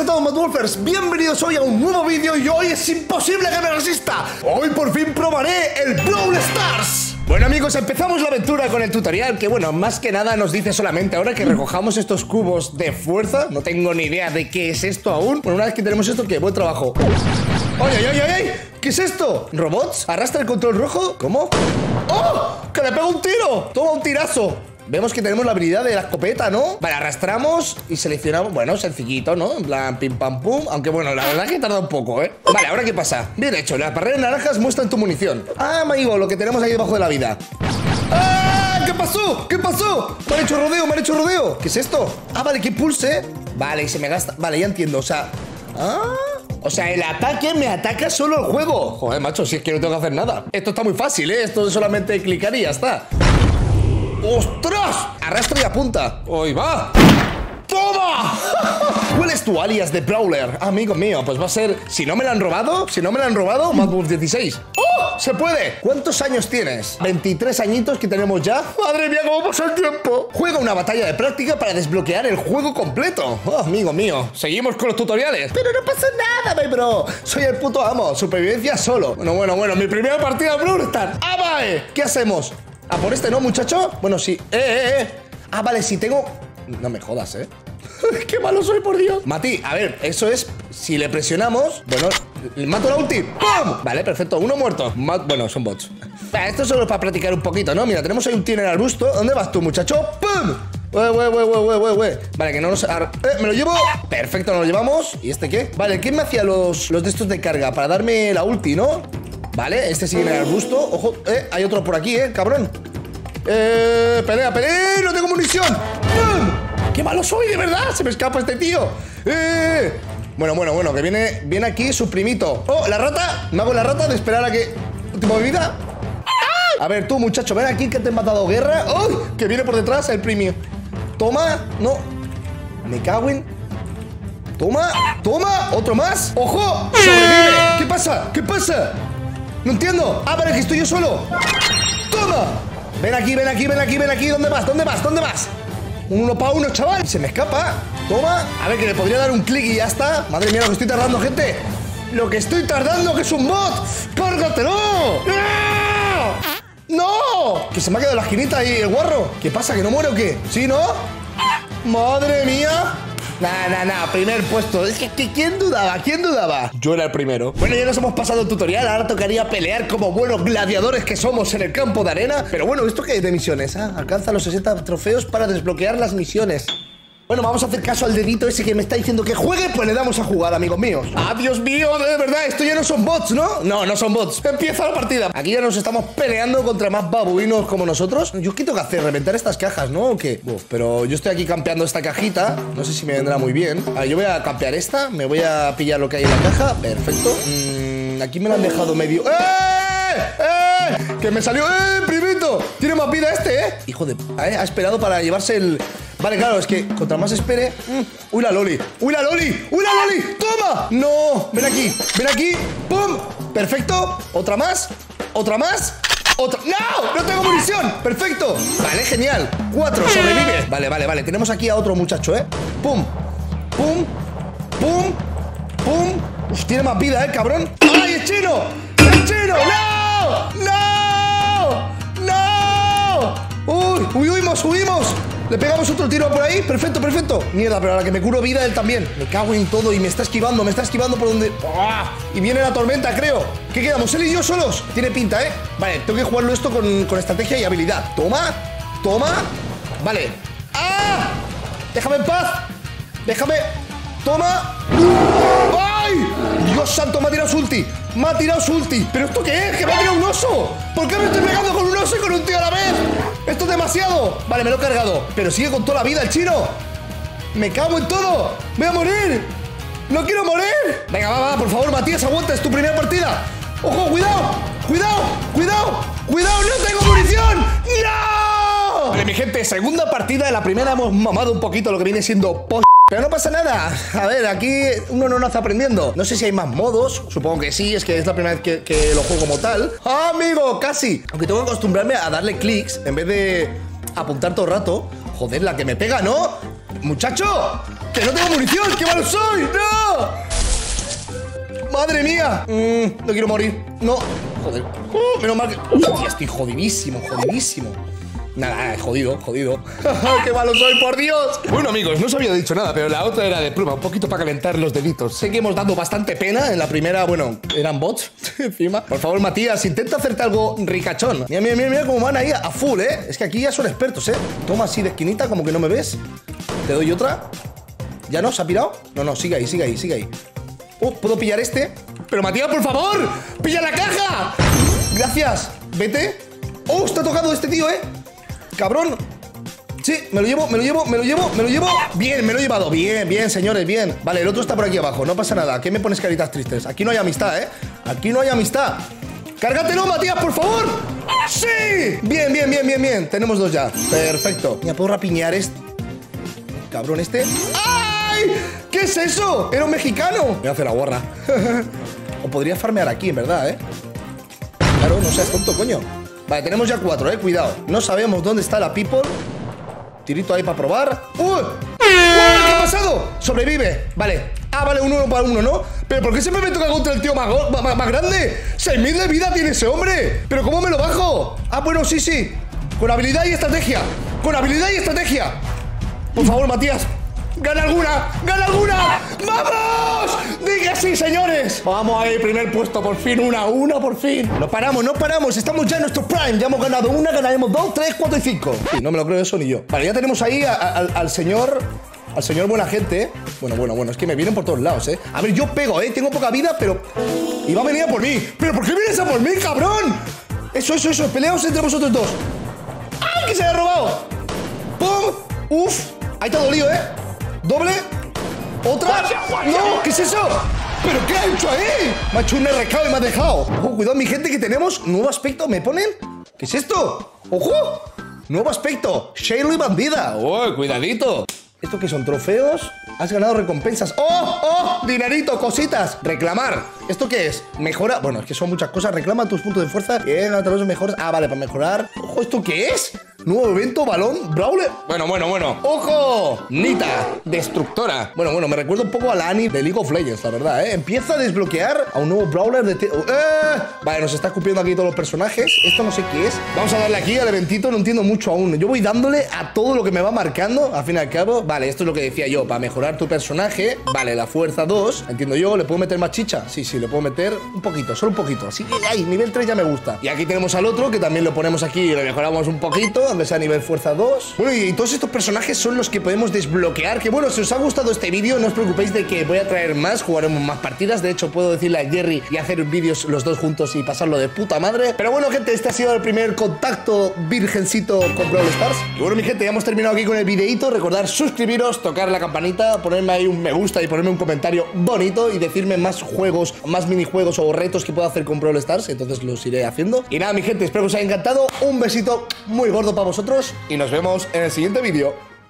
estamos, Madwolfers? Bienvenidos hoy a un nuevo vídeo y hoy es imposible que me resista. Hoy por fin probaré el Brawl Stars. Bueno amigos, empezamos la aventura con el tutorial que bueno, más que nada nos dice solamente ahora que recojamos estos cubos de fuerza. No tengo ni idea de qué es esto aún. Bueno, una vez que tenemos esto, ¿qué? Buen trabajo. ¡Ay, ay, ay, ay! ¿Qué es esto? ¿Robots? ¿Arrastra el control rojo? ¿Cómo? ¡Oh! ¡Que le pego un tiro! ¡Toma un tirazo! Vemos que tenemos la habilidad de la escopeta, ¿no? Vale, arrastramos y seleccionamos. Bueno, sencillito, ¿no? En plan, pim, pam, pum. Aunque bueno, la verdad es que tarda un poco, ¿eh? Vale, ¿ahora qué pasa? Bien hecho, las barreras naranjas muestran tu munición. Ah, amigo, lo que tenemos ahí debajo de la vida. ¡Ah! ¿Qué pasó? ¿Qué pasó? Me han hecho rodeo, me han hecho rodeo. ¿Qué es esto? Ah, vale, que pulse. Vale, y se me gasta. Vale, ya entiendo, o sea... Ah... O sea, el ataque me ataca solo el juego. Joder, macho, si es que no tengo que hacer nada. Esto está muy fácil, ¿eh? Esto es solamente clicar y ya está. ¡Ostras! Arrastra y apunta. ¡Ahí va! ¡Toma! ¿Cuál es tu alias de Brawler? Amigo mío, pues va a ser... Si no me la han robado, Madwolf16. ¡Oh! ¡Se puede! ¿Cuántos años tienes? 23 añitos que tenemos ya. ¡Madre mía, cómo pasa el tiempo! Juega una batalla de práctica para desbloquear el juego completo. ¡Oh, amigo mío! Seguimos con los tutoriales. Pero no pasa nada, mi bro. Soy el puto amo. Supervivencia solo. Bueno. Mi primera partida de Brawl Stars. ¡Ah, vale! ¿Qué hacemos? ¿A por este no, muchacho? Bueno, sí. Ah, vale, si tengo... No me jodas, ¿eh? ¡Qué malo soy, por Dios! Mati, a ver, eso es... Si le presionamos... Bueno, le mato la ulti. ¡Pum! Vale, perfecto. Uno muerto. Bueno, son bots. Esto solo es para practicar un poquito, ¿no? Mira, tenemos ahí un tío en el arbusto. ¿Dónde vas tú, muchacho? ¡Pum! Vale, que no nos... ¿me lo llevo? Perfecto, nos lo llevamos. ¿Y este qué? Vale, ¿quién me hacía los de estos de carga? Para darme la ulti, ¿no? Vale, este sigue en el arbusto. Ojo, hay otro por aquí, cabrón. Pelea. No tengo munición. ¡Pum! ¡Qué malo soy, de verdad! Se me escapa este tío. Bueno, que viene aquí su primito. ¡Oh, la rata! Me hago la rata de esperar a que... ¿Última vida? ¡Ah! A ver, tú, muchacho, ven aquí que te he matado guerra. ¡Oh! Que viene por detrás el primio. Toma. No. Me cago en... Toma. Otro más. ¡Ojo! ¡Sobrevive! ¿Qué pasa? No entiendo. Ah, vale, que estoy yo solo. ¡Toma! Ven aquí. ¿Dónde vas? Un 1 para 1, chaval. Se me escapa. Toma. A ver, que le podría dar un clic y ya está. Madre mía, lo que estoy tardando, gente. Lo que estoy tardando, que es un bot. ¡Cárgatelo! ¡No! Que se me ha quedado la esquinita ahí el guarro. ¿Qué pasa? ¿Que no muero o qué? ¿Sí, no? ¡Madre mía! Nah, primer puesto. Es que ¿quién dudaba? Yo era el primero. Bueno, ya nos hemos pasado el tutorial. Ahora tocaría pelear como buenos gladiadores que somos en el campo de arena. Pero bueno, ¿esto qué es de misiones? Alcanza los 60 trofeos para desbloquear las misiones. Bueno, vamos a hacer caso al dedito ese que me está diciendo que juegue, pues le damos a jugar, amigos míos. ¡Ah, Dios mío! De verdad, esto ya no son bots, ¿no? No son bots. Empieza la partida. Aquí ya nos estamos peleando contra más babuinos como nosotros. ¿Yo qué tengo que hacer? ¿Reventar estas cajas, no? ¿O qué? Pero yo estoy aquí campeando esta cajita. No sé si me vendrá muy bien. A ver, yo voy a campear esta. Me voy a pillar lo que hay en la caja. Perfecto. Aquí me lo han dejado medio... Que me salió... primito. Tiene más vida este, Hijo de... Ha esperado para llevarse el... Vale, claro, es que contra más espere... ¡Uy, la Loli! ¡Toma! ¡No! Ven aquí. ¡Pum! Perfecto. Otra más. ¡No! ¡No tengo munición! ¡Perfecto! Vale, genial. 4, sobrevive. Vale. Tenemos aquí a otro muchacho, ¡Pum! Uf, tiene más vida, cabrón. ¡Ay, es chino! ¡No! ¡Uy, huimos! Le pegamos otro tiro por ahí. Perfecto. Mierda, pero a la que me curo vida él también. Me cago en todo y me está esquivando por donde... ¡Ah! Y viene la tormenta, creo. ¿Qué quedamos? ¿Él y yo solos? Tiene pinta, Vale, tengo que jugarlo esto con estrategia y habilidad. Toma. Vale. ¡Ah! Déjame en paz. Toma. ¡Ay! Dios santo, me ha tirado su ulti. ¿Pero esto qué es? ¡Que me ha tirado un oso! ¿Por qué me estoy pegando con un oso y con un tío a la vez? ¡Esto es demasiado! Vale, me lo he cargado. Pero sigue con toda la vida el chino. Me cago en todo. ¡Voy a morir! ¡No quiero morir! Venga, va, por favor, Matías, aguanta. Es tu primera partida. ¡Ojo, cuidado! ¡No tengo munición! ¡No! Vale, mi gente, segunda partida. En la primera hemos mamado un poquito lo que viene siendo pero no pasa nada. A ver, aquí uno no nace aprendiendo. No sé si hay más modos. Supongo que sí, es que es la primera vez que lo juego como tal. ¡Ah, amigo! Casi. Aunque tengo que acostumbrarme a darle clics en vez de apuntar todo el rato. Joder, la que me pega, ¿no? ¡Muchacho! ¡Que no tengo munición! ¡Qué malo soy! ¡No! ¡Madre mía! No quiero morir. No. Joder. Menos mal que... Hostia, estoy jodidísimo, jodidísimo. Nada, jodido. ¡Qué malo soy, por Dios! Bueno, amigos, no os había dicho nada, pero la otra era de pluma, un poquito para calentar los deditos. Sé que hemos dado bastante pena. En la primera, bueno, eran bots encima. Por favor, Matías, intenta hacerte algo ricachón. Mira cómo van ahí a full, ¿eh? Es que aquí ya son expertos, ¿eh? Toma así de esquinita, como que no me ves. Te doy otra. ¿Ya no? ¿Se ha pirado? No, sigue ahí. ¿Puedo pillar este? Pero, Matías, por favor, ¡pilla la caja! Gracias. Vete. ¡Oh, está tocado este tío, eh! ¡Cabrón! Sí, me lo llevo. Bien, me lo he llevado. Bien, señores, bien. Vale, el otro está por aquí abajo, no pasa nada. ¿Qué me pones caritas tristes? Aquí no hay amistad, ¿eh? Aquí no hay amistad. ¡Cárgatelo, Matías, por favor! ¡Sí! Bien. Tenemos dos ya. Perfecto. Ya puedo rapiñar este. Cabrón, este. ¡Ay! ¿Qué es eso? Era un mexicano. Me voy a hacer la guarra. O podría farmear aquí, en verdad, ¿eh? Claro, no seas tonto, coño. Vale, tenemos ya 4, cuidado. No sabemos dónde está la people. Tirito ahí para probar. ¡Uy! ¿Qué ha pasado? Sobrevive. Vale. Ah, vale, un 1 para 1, ¿no? ¿Pero por qué siempre me toca contra el tío más grande? 6000 de vida tiene ese hombre. ¿Pero cómo me lo bajo? Ah, bueno, sí. Con habilidad y estrategia. Por favor, Matías. ¡Gana alguna! ¡Vamos! ¡Diga sí, señores! Vamos ahí, primer puesto, por fin, una por fin. No paramos, estamos ya en nuestro prime. Ya hemos ganado una, ganaremos 2, 3, 4 y 5. Sí, no me lo creo eso ni yo. Vale, ya tenemos ahí al señor buena gente, ¿eh? Bueno, es que me vienen por todos lados, ¿eh? A ver, yo pego, ¿eh? Tengo poca vida, pero... Y va a venir a por mí. ¿Pero por qué vienes a por mí, cabrón? Eso, peleaos entre vosotros dos. ¡Ay, que se ha robado! ¡Pum! ¡Uf! Ahí te ha dolido, ¿eh? Doble. Otra. No, ¿qué es eso? ¿Pero qué ha hecho ahí? Me ha hecho un RK y me ha dejado. Ojo, cuidado, mi gente, que tenemos nuevo aspecto. ¿Me ponen? ¿Qué es esto? ¡Ojo! Nuevo aspecto. Shaylee bandida. ¡Oh, cuidadito! ¿Esto qué son? ¿Trofeos? Has ganado recompensas. ¡Oh! Dinerito, cositas. Reclamar. ¿Esto qué es? Mejora. Bueno, es que son muchas cosas. Reclama tus puntos de fuerza. Los mejores. Ah, vale, para mejorar. Ojo, ¿esto qué es? Nuevo evento, balón, brawler. Bueno. ¡Ojo! Nita, destructora. Bueno, me recuerda un poco a la Annie de League of Legends, la verdad, ¿eh? Empieza a desbloquear a un nuevo brawler de... Vale, nos está escupiendo aquí todos los personajes. Esto no sé qué es. Vamos a darle aquí al eventito, no entiendo mucho aún. Yo voy dándole a todo lo que me va marcando, al fin y al cabo. Vale, esto es lo que decía yo, para mejorar tu personaje. Vale, la fuerza 2, entiendo yo. ¿Le puedo meter más chicha? Sí, le puedo meter un poquito, solo un poquito. Así que ahí, nivel 3 ya me gusta. Y aquí tenemos al otro, que también lo ponemos aquí y lo mejoramos un poquito, aunque sea nivel fuerza 2. Bueno, y todos estos personajes son los que podemos desbloquear. Que bueno, si os ha gustado este vídeo, no os preocupéis de que voy a traer más, jugaremos más partidas. De hecho, puedo decirle a Jerry y hacer vídeos los dos juntos y pasarlo de puta madre. Pero bueno, gente, este ha sido el primer contacto virgencito con Brawl Stars. Y bueno, mi gente, ya hemos terminado aquí con el videito. Recordad suscribiros, tocar la campanita, ponerme ahí un me gusta y ponerme un comentario bonito y decirme más juegos, más minijuegos o retos que puedo hacer con Brawl Stars. Entonces los iré haciendo. Y nada, mi gente, espero que os haya encantado. Un besito muy gordo para vosotros y nos vemos en el siguiente vídeo.